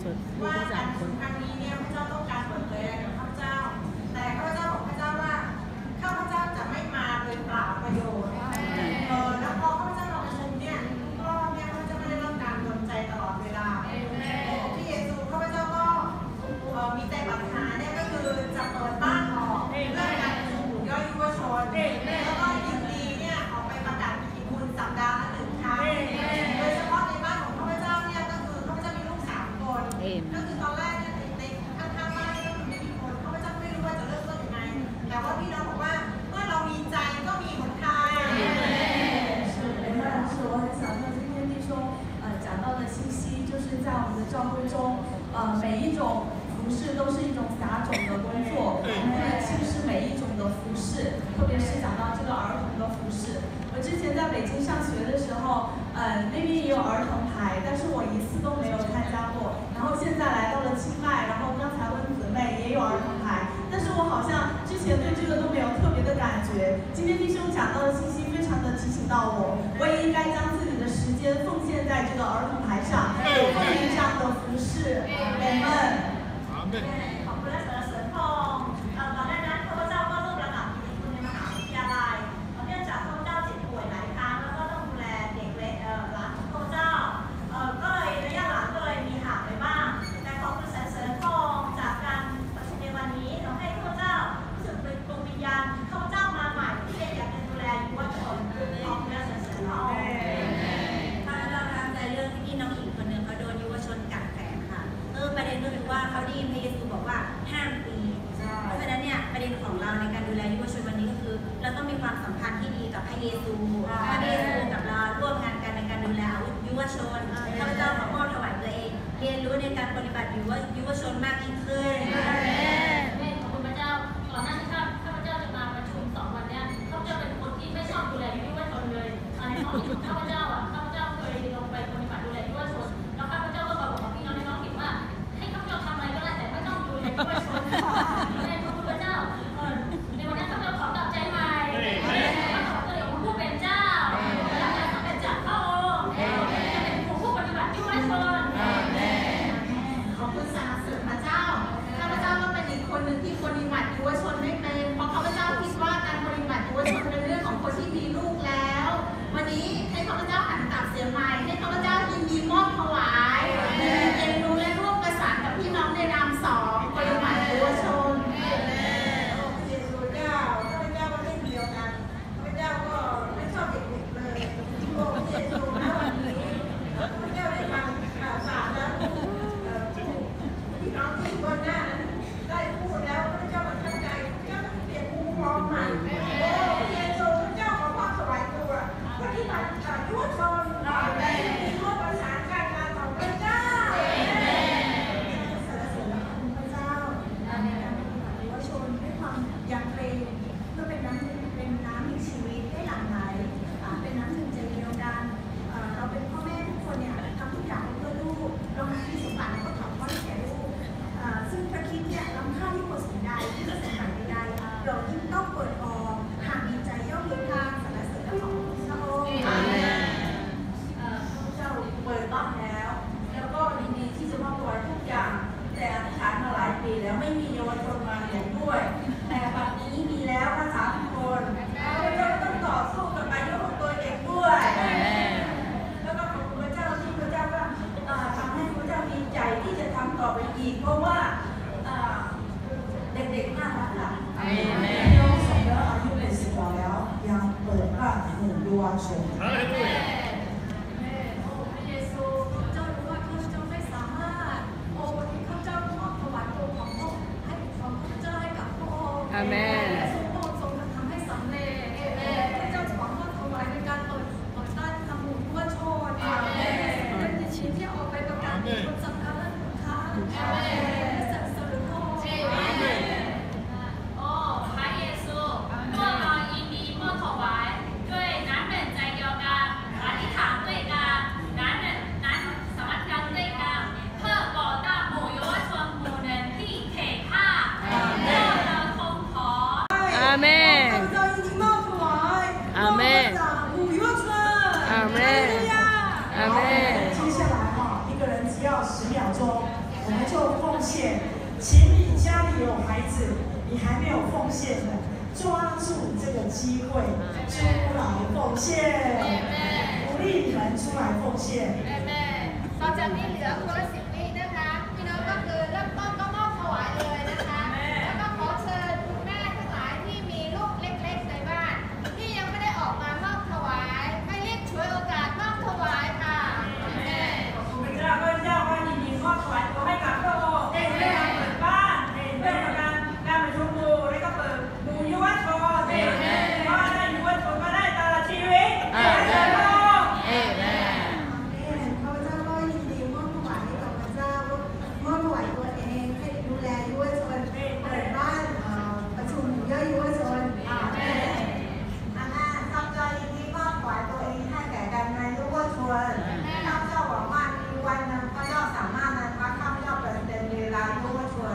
ว่าการประชุมครั้งนี้เนี่ยพระเจ้าต้องการเปิดเผยอะไรกับข้าพเจ้าแต่ข้าพเจ้าบอกพระเจ้าว่าข้าพเจ้าจะไม่มาโดยเปล่าประโยชน์แล้วพอข้าพเจ้ามาประชุมเนี่ยก็เนี่ยข้าพเจ้าไม่ได้รับการดลใจตลอดเวลาพี่เยซูข้าพเจ้าก็มีใจปรารถนาเนี่ยก็คือจะเปิดบ้านออกเพื่อการประชุมหมู่ย่อยยุวชนแล้วก็ยินดีเนี่ยออกไปประกาศกิจคุณสัปดาห์ละ1 ครั้งโดยเฉพาะในบ้านของข้าพเจ้าเนี่ยก็คือข้าพเจ้ามีลูก3 คนก็คือตอนแรกเนี่ยในข้างๆบ้านก็คือไม่มีคนข้าพเจ้าไม่รู้ว่าจะเริ่มต้นยังไงแต่ว่าพี่น้องบอกว่าเมื่อเรามีใจก็มีหนทาง我很想向今天弟兄讲到的信息，就是在我们的教会中，每一种服饰都是一种杂种的工作，我们会轻视每一种的服饰，特别是讲到这个儿童的服饰。我之前在北京上学的时候，那边也有儿童牌，但是我一次都没有参加过。然后现在来到了清迈，然后刚才问姊妹也有儿童牌，但是我好像之前对这个都没有特别的感觉。今天弟兄讲到的信息非常的提醒到我也应该将自己的时间奉献在这个儿童牌上，奉献这样的服饰。阿门。 ขอบคุณและสรรเสริญพระองค์ก่อนหน้านั้นข้าพเจ้าก็ร่วมระดับกิจคุณในมหาวิทยาลัยเนื่องจากข้าพเจ้าเจ็บป่วยหลายครั้งแล้วก็ต้องดูแลเด็กเล็กหลานของข้าพเจ้าก็เลยระยะหลังก็เลยมีห่างไปบ้างแต่ขอบคุณสรรเสริญพระองค์จากการประชุมในวันนี้ทำให้ข้าพเจ้ารู้สึกเป็นดวงวิญญาณข้าพเจ้ามาใหม่ที่อยากจะดูแลยุวชนขอบคุณและสรรเสริญพระองค์ข้าพเจ้าประทับใจเรื่องที่น้องหญิงคนหนึ่งเขาโดนยุวชนกัดแขนค่ะประเด็นก็คือว่าเขาได้ยินพระเยซูบอกว่าห้ามตีเพราะฉะนั้นเนี่ยประเด็นของเราในการดูแลยุวชนวันนี้ก็คือเราต้องมีความสัมพันธ์ที่ดีกับพระเยซูกับเราร่วมงานกันในการดูแลยุวชนข้าพเจ้าขอมอบถวายตัวเองเรียนรู้ในการปฏิบัติยุวชนมากยิ่งขึ้นขอบคุณพระเจ้าก่อนหน้าที่ข้าพเจ้าจะมาประชุม2 วันนี้ข้าพเจ้าเป็นคนที่ไม่ชอบดูแลยุวชนเลยในท้องถิ่นข้าพเจ้าเคยลงไปปฏิบัติดูแลยุวชนแล้วข้าพเจ้าก็บอกกับพี่น้องในท้องถิ่นว่าให้ข้าพเจ้าทำอะไรก็ได้แต่ไม่ต้องดูแลยุวชนขอบคุณพระเจ้าในวันนี้ข้าพเจ้าขอกลับใจใหม่ขอตัวเองผู้เป็นเจ้าและการสำเร็จจากพระองค์จะเป็นผู้ปฏิบัติยุวชนขอบคุณสรรเสริญพระเจ้าข้าพเจ้าก็เป็นอีกคนหนึ่งที่ปฏิบัติยุวชนไม่เป็นเพราะข้าพเจ้าคิดว่าการปฏิบัติยุวชนเป็นเรื่องของคนที่มีลูกแล้ววันนี้ให้ข้าพเจ้าหันกลับเสียใหม่ให้ข้าพเจ้ายินดีมอบถวายเรียนรู้และร่วมประสานกับพี่น้องในนาม2ปฏิบัติยุวชนเยซูเจ้าข้าพเจ้าก็ไม่เดียวกันข้าพเจ้าก็ไม่ชอบเด็กๆเลยโอ้เยซูนะวันนี้ข้าพเจ้าได้ฟังข่าวสารแล้วพี่น้องที่บนหน้านั้นได้พูดแล้วข้าพเจ้าประทับใจข้าพเจ้าต้องเปลี่ยนมุมมองใหม่โอ้เยซูข้าพเจ้าขอความถวายตัวปฏิบัติยุวชนได้ร่วมประสานการงานของพระเจ้าสรรเสริญพระเจ้าในการปฏิบัติยุวชนด้วยความยำเกรงเพื่อเป็นน้ำมีชีวิตได้หลั่งไหลเป็นน้ำหนึ่งใจเดียวกันเราเป็นพ่อแม่ทุกคนเนี่ยทำทุกอย่างเพื่อลูกเรามีสมบัติเราก็ถอดทอดให้แก่ลูกซึ่งพระคริสต์เนี่ยล้ำค่าที่กว่าสิ่งใดที่จะสมบัติใดๆเรายิ่งต้องเปิดออกหากมีใจย่อมรู้ทางสรรเสริญและของพระองค์ข้าพเจ้าเปิดบ้านแล้วก็ยินดีที่จะมอบตัวทุกอย่างแต่อธิษฐานมาหลายปีแล้วไม่มีเยาวชนมาเรียนด้วยแต่บัดนี้มีแล้วทั้ง3 คนข้าพเจ้าต้องต่อสู้กับอายุของตัวเองด้วยแล้วก็ขอบคุณพระเจ้าที่พระเจ้าก็ทำให้พระเจ้ามีใจที่จะทำต่อไปอีกเพราะว่าเด็กๆน่ารักค่ะน้องสมแล้วอายุเป็น10 แล้วยังเปิดบ้านหมู่ยุวชนพระเยซูข้าพเจ้ารู้ว่าข้าพเจ้าไม่สามารถวันนี้ข้าพเจ้ามอบถวายตัวของพระองค์ให้ของข้าพเจ้าให้กับพระองค์อาเมนและทรงทำให้สำเร็จข้าพเจ้าขอมอบถวายในการเปิดด้านทำหมู่ยุวชนเป็นชิ้นที่ออกไปประกาศคนสำคัญและสำคัญสรรเสริญพระองค์พระเยซูพวกเรายินดีมอบถวายด้วยน้ำเป็นใจเดียวกัน我们就奉献。请你家里有孩子，你还没有奉献的，抓住这个机会出来奉献，鼓励你们出来奉献。 ต่อจากนี้เหลือคนละ10 วินะคะพี่น้องก็คือเริ่มต้นก็มอบถวายเลยนะคะแล้วก็ขอเชิญคุณแม่ทั้งหลายที่มีลูกเล็กๆในบ้านที่ยังไม่ได้ออกมามอบถวายให้รีบฉวยโอกาสมอบถวายค่ะขอบคุณพระเจ้าก็ยินดีมอบถวายตัวให้กับพระองค์เรื่องการเปิดบ้านเรื่องการประชุมหมู่และก็เปิดหมู่ยุวชนเพราะได้ยุวชนมาได้ตลอดชีวิตข้าพเจ้าก็ยินดีมอบถวายให้กับพระเจ้ามอบถวายตัวเองให้ดูแลยุวชนเปิดบ้านประชุมย่อยยุวชนข้าพเจ้ายินดีมอบถวายตัวเองให้แก่การงานยุวชนข้าพเจ้าหวังว่ามีวันหนึ่งข้าพเจ้าสามารถนั้นว่าข้าพเจ้าเป็นเวลายุวชน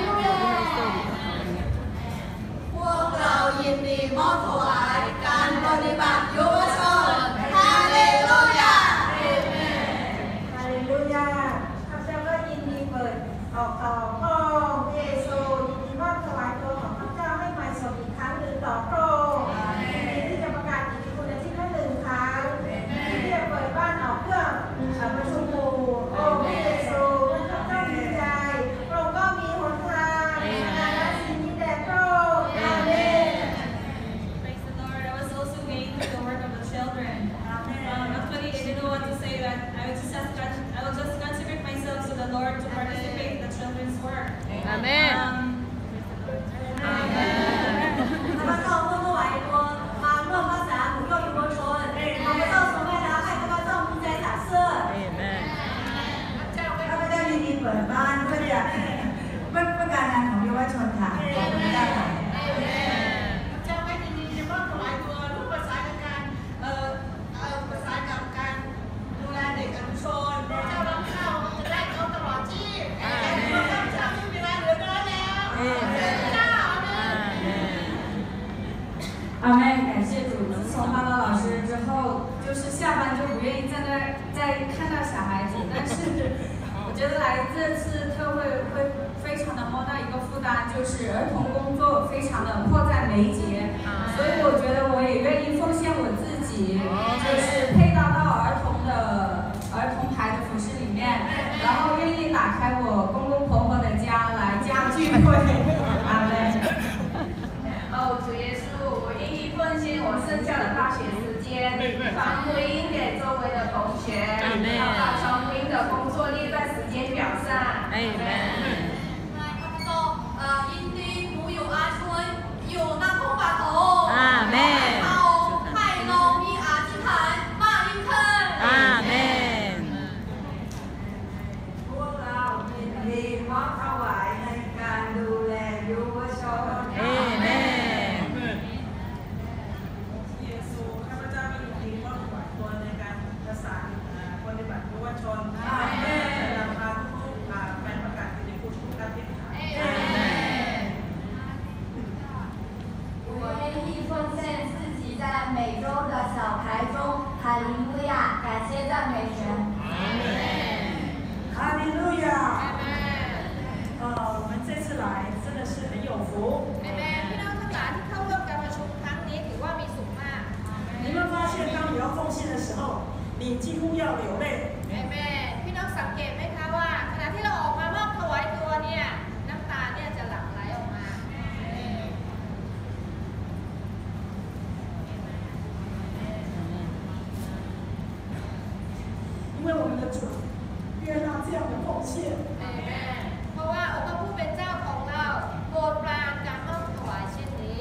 พวกเรายินดีมอบถวายการปฏิบัติยุวชนฮาเลลูยาฮาเลลูยาข้าพเจ้าก็ยินดีเปิดออกต่อพระองค์เยซูยินดีมอบถวายตัวของข้าพเจ้าให้ใหม่สมอีกครั้งหนึ่งต่อพระองค์ยินดีที่จะประกาศกิตติคุณอาทิตย์ละ1 ครั้งที่จะเปิดบ้านออกเพื่อประชุมหมู่องค์เยซูข้าพเจ้าดีใจพระองค์ก็มีหนทางและสิ่งนี้แด่พระองค์อาเมน Praise the Lord. I was also waiting for the work of the children. Actually, I didn't know what to say, but I will just consecrate myself to the Lord to participate in the children's work. Amen. ข้าพเจ้าเมื่อไหร่ตัวมาร่วมภาษาหมู่ย่อยยุวชนข้าพเจ้าทรงให้แล้วให้ข้าพเจ้าภูมิใจสาเสื้อข้าพเจ้ายินดีเปิดบ้านเพื่อการงานของยุวชนค่ะขอบคุณค่ะจะไม่ยินดีจะมอบถวายตัวลูกประสานกับการประสานกับการดูแลเด็กอนุชนเจ้ารับเข้าจะได้เขาตลอดชีพเราต้องทำให้เวลาเหลือน้อยแล้วเจ้า阿妹，感谢主。自从当了老师之后，就是下班就不愿意在那儿再看到小孩子，但是我觉得来这次特会非常的摸到一个负担，就是儿童工作非常的迫在眉睫，所以我觉得我也愿意奉献我自己，就是配搭到儿童台的服饰里面，然后愿意打开我公公婆婆的家来家聚会。阿妹。主耶稣，我愿意奉献我剩下的大学时间，传福音给周围的同学，把传福音的工作列在时间表上。 ข้าพเจ้ายินดีหมู่อยู่อาชวนอยู่นครปฐมเอาให้เรามีอธิษฐานมากยิ่งขึ้นพวกเรายินดีมอบถวายในการดูแลยุวชนเยซูข้าพเจ้าก็ยินดีมอบถวายตัวในการประสานปฏิบัติยุวชนนำพาทุกๆไปประกาศกิตติคุณทุกอาทิตย์我愿意奉献自己在美洲的小孩中，哈利路亚！感谢赞美神。 哈利路亚！我们这次来真的是很有福。 พี่น้องทั้งหลายที่เข้าร่วมการประชุมครั้งนี้ถือว่ามีสุขมาก你们发现，当你要奉献的时候，你几乎要流泪。 พี่น้องสังเกตไหมคะว่าขณะที่เราออกมามอบถวายตัวเนี่ยน้ำตาเนี่ยจะหลั่งไหลออกมา因为我们的主悦纳这样的奉献。 เพราะว่าองค์พระผู้เป็นเจ้าของเราโปรดปรานการมอบถวายเช่นนี้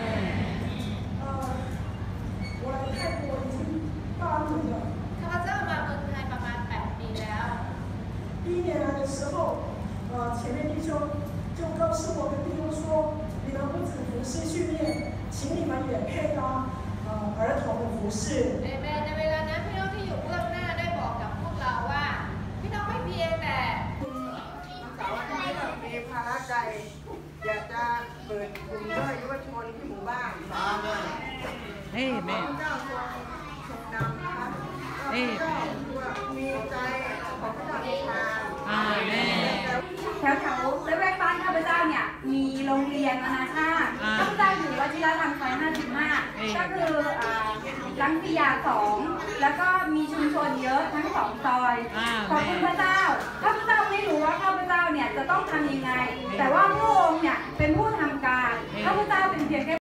我来泰国已经8年了。 ข้าพเจ้ามาเมืองไทยประมาณ8 ปีแล้ว第1年来的时候，前面弟兄就告诉我们弟兄说，你们不止服侍训练，请你们也配搭儿童的服饰。 ในเวลานั้นพี่น้องที่อยู่เบื้องหน้าได้บอกกับพวกเราว่าพี่น้องไม่เพียงแต่เสาร์อาทิตย์มีภาระใจอยากจะเปิดกลุ่มย่อยยุวชนที่หมู่บ้านพระเจ้าทรงนำนะคะพระเจ้ามีใจของพระเจ้าเองมาแต่แถวละแวกบ้านข้าพเจ้าเนี่ยมีโรงเรียนนานาชาติข้าพเจ้าอยู่วชิรธรรมซอย55ก็คือลังสิยา2แล้วก็มีชุมชนเยอะทั้ง2ซอยขอบคุณพระเจ้าข้าพเจ้าไม่รู้ว่าข้าพเจ้าเนี่ยจะต้องทำยังไงแต่ว่าพระองค์เนี่ยเป็นผู้ทำการข้าพเจ้าเป็นเพียงแค่